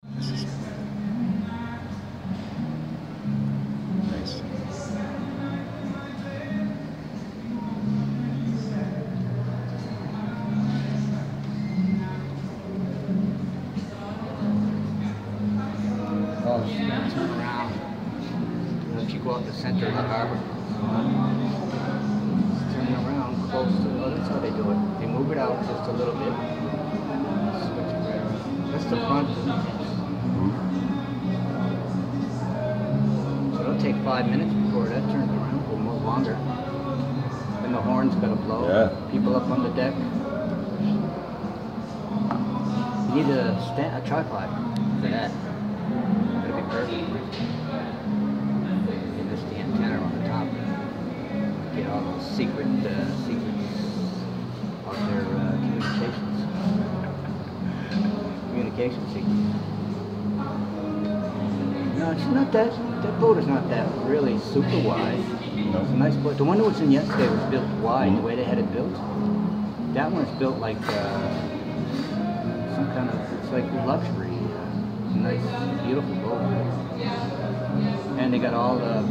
Nice. Oh, turn around. If you go out the center of the harbor, turn around close to, oh, that's how they do it. They move it out just a little bit. Switch it right around. That's the front. So it'll take 5 minutes before that turns around, or more longer. Then the horn's gotta blow. Yeah. People up on the deck. You need a tripod for that. That'll be perfect. And just the antenna on the top. Get all those secrets of their communication secrets. No, it's not that boat is not that really super wide. It's a nice boat. The one that was in yesterday was built wide, the way they had it built. That one's built like some kind of, it's like luxury. Nice, beautiful boat. And they got all the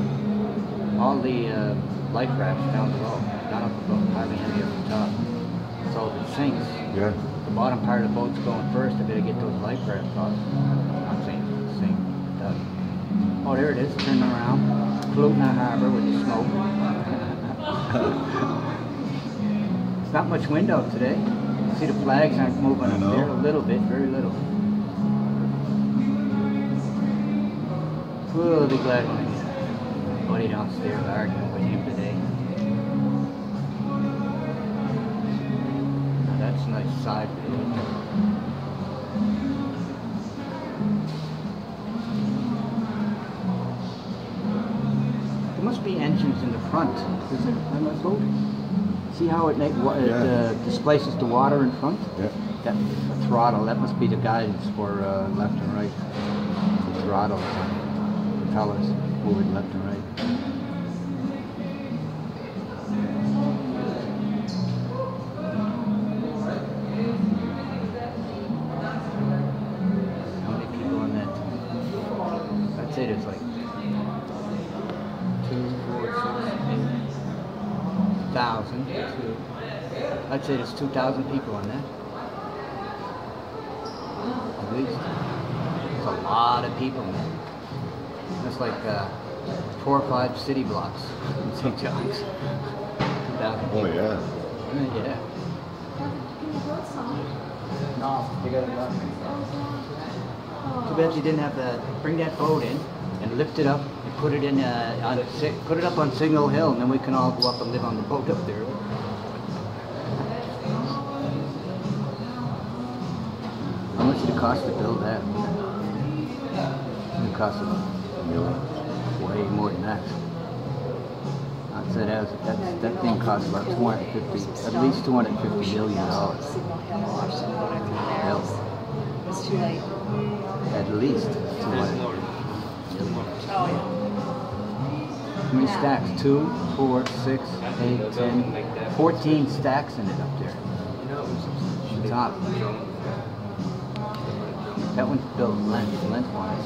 life rafts down below, down up the boat, hardly any up the top. So if it sinks, Yeah. the bottom part of the boat's going first. I better get those life rafts off. I'm saying sink. Oh, there it is. Turning around, floating the harbor with the smoke. It's not much wind out today. See, the flags aren't moving up there a little bit, very little. We'll be glad when I get my buddy downstairs arguing with him today. Now that's a nice side view. There must be engines in the front, is it, on that boat? See how it displaces the water in front? Yeah. That the throttle, that must be the guidance for left and right. The throttle, the propellers moving left and right. How many people on that? I'd say there's like 2,000. I'd say there's 2,000 people on that. At least. It's a lot of people, man. That's like 4 or 5 city blocks in St. John's. 2,000 people. Oh yeah. Yeah. No, they got it up. Too bad you didn't have to bring that boat in and lift it up and put it in put it up on Signal Hill, and then we can all go up and live on the boat up there. How much did it cost to build that? It cost way more than that. I'd say that thing cost about 250, at least $250 million. It's too late. At least 200 million. How many stacks? 2, 4, 6, 8, 10, 14 stacks in it up there. On top. That one's built lengthwise.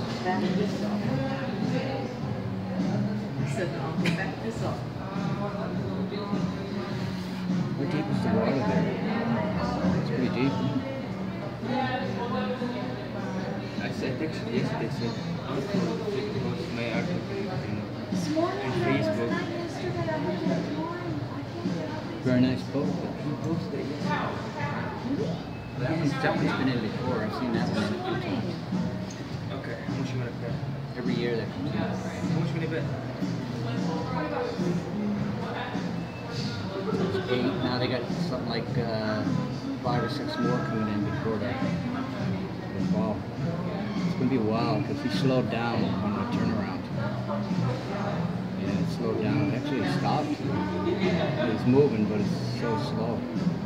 How deep is the water there? It's pretty deep. I said actually yesterday, said post my article on Facebook. Very nice boat. Who posted it yesterday? That one's been in before. I've seen that one in a few times. Okay, how much you want to pay? Every year that comes in. How much you want to bet? It's 8. Now they got something like 5 or 6 more coming in before the fall. It's going to be a while because he slowed down on the turnaround. Yeah, it slowed down. Actually, it stopped. It's moving, but it's so slow.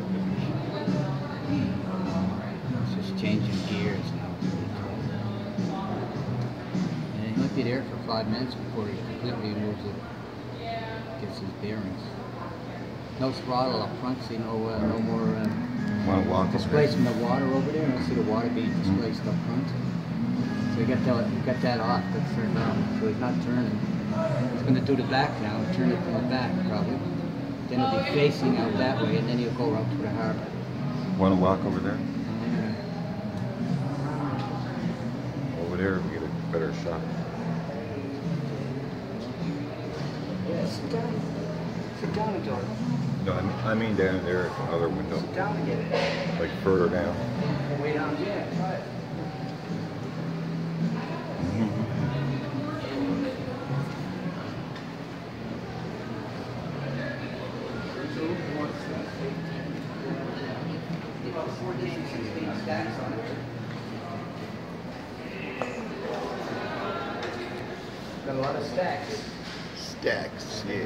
It's just changing gears now. And he might be there for 5 minutes before he completely moves it. Gets his bearings. No throttle up front, see no more Want to walk up there? displacement of water over there. I don't see the water being displaced up front. So you got that off, that's turned on. So he's not turning. He's going to do the back now, turn it from the back probably. Then he'll be facing out that way, and then he'll go out to the harbor. Want to walk over there? Yeah. Over there, we get a better shot. Yeah, sit down. Sit down, Adora. No, I mean down there at the other window. Sit down and get it. Like further down. Way down, yeah, try it. Stacks on it. Got a lot of stacks. Stacks, yeah.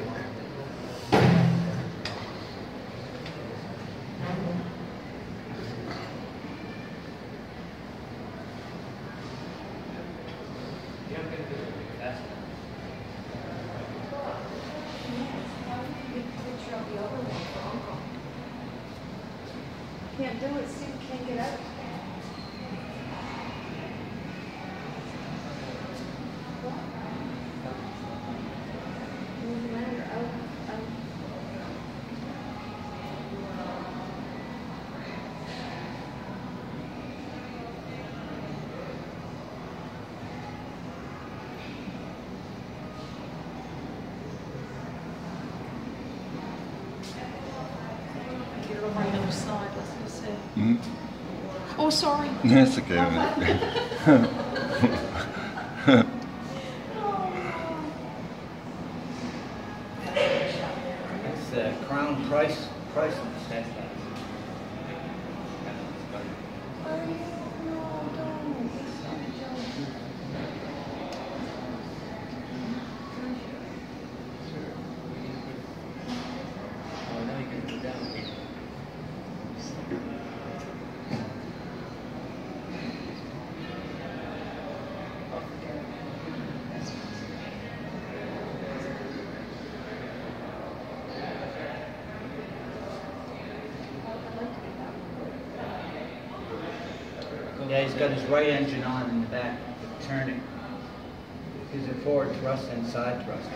Can't do it, Steve can't get out. Doesn't matter, out. Get over on the other side, let's just see. Mm-hmm. Oh, sorry. That's okay. That's Crown Price stack. Oh, now you can go down. Yeah, he's got his right engine on in the back, turning. These are forward thrust and side thrust.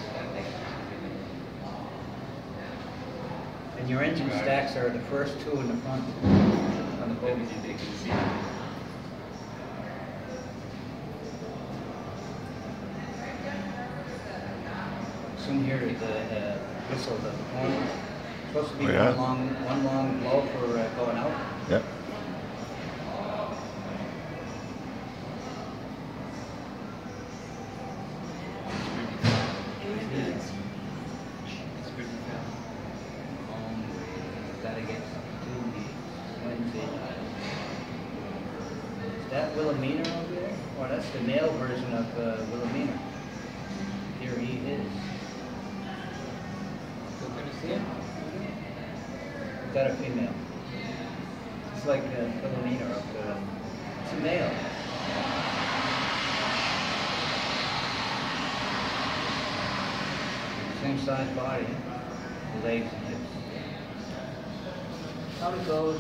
And your engine stacks are the first two in the front on the boat. Soon here is the whistle, the horn. Supposed to be Oh, yeah? one long blow for going out. Yep. Gotta get to the Wednesday night. Is that Wilhelmina over there? Or that's the male version of Wilhelmina. Here he is. So can you see it? Is that a female? It's like Wilhelmina up there. It's a male. Same size body, legs and hips. How it goes.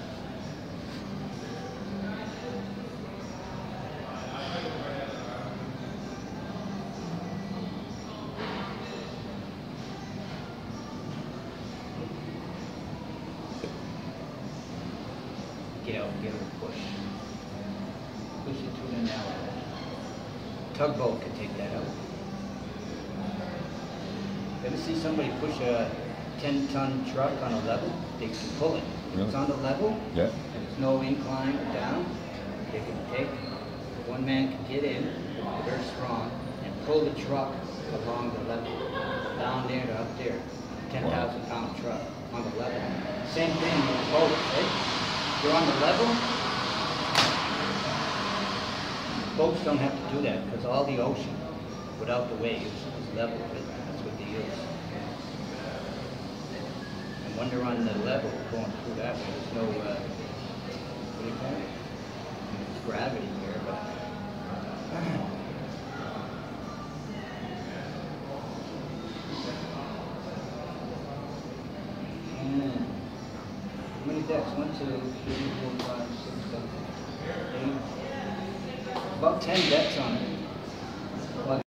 Get out and give it a push. Push it to the now. Tugboat can take that out. Ever see somebody push a 10-ton truck on a level? They can pull it. If it's on the level, Yeah. and there's no incline down, they can take, one man can get in, very strong, and pull the truck along the level, down there to up there. 10,000-pound truck on the level. Same thing with the boat, right? You're on the level. Boats don't have to do that because all the ocean, without the waves, is level. That's what they use. And when they're on the level, going through that way, there's no, what do you call it? There's gravity here, but. How many decks? 1, 2, 3, 4, 5, 6, 7, 8. about 10 decks on it.